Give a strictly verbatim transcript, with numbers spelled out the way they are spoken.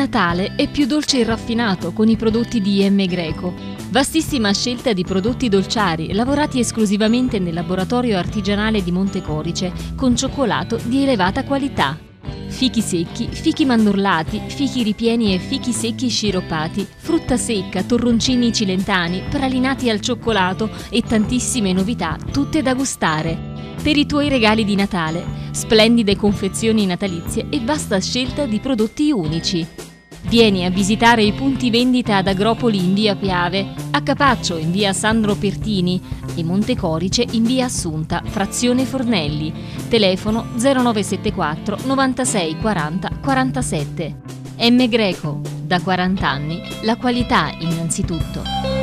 Natale è più dolce e raffinato con i prodotti di M. Greco. Vastissima scelta di prodotti dolciari lavorati esclusivamente nel laboratorio artigianale di Montecorice con cioccolato di elevata qualità. Fichi secchi, fichi mandorlati, fichi ripieni e fichi secchi sciroppati, frutta secca, torroncini cilentani, pralinati al cioccolato e tantissime novità, tutte da gustare. Per i tuoi regali di Natale, splendide confezioni natalizie e vasta scelta di prodotti unici. Vieni a visitare i punti vendita ad Agropoli in via Piave, a Capaccio in via Sandro Pertini e Montecorice in via Assunta, frazione Fornelli. Telefono zero nove sette quattro novantasei quaranta quarantasette. M. Greco, da quaranta anni, la qualità innanzitutto.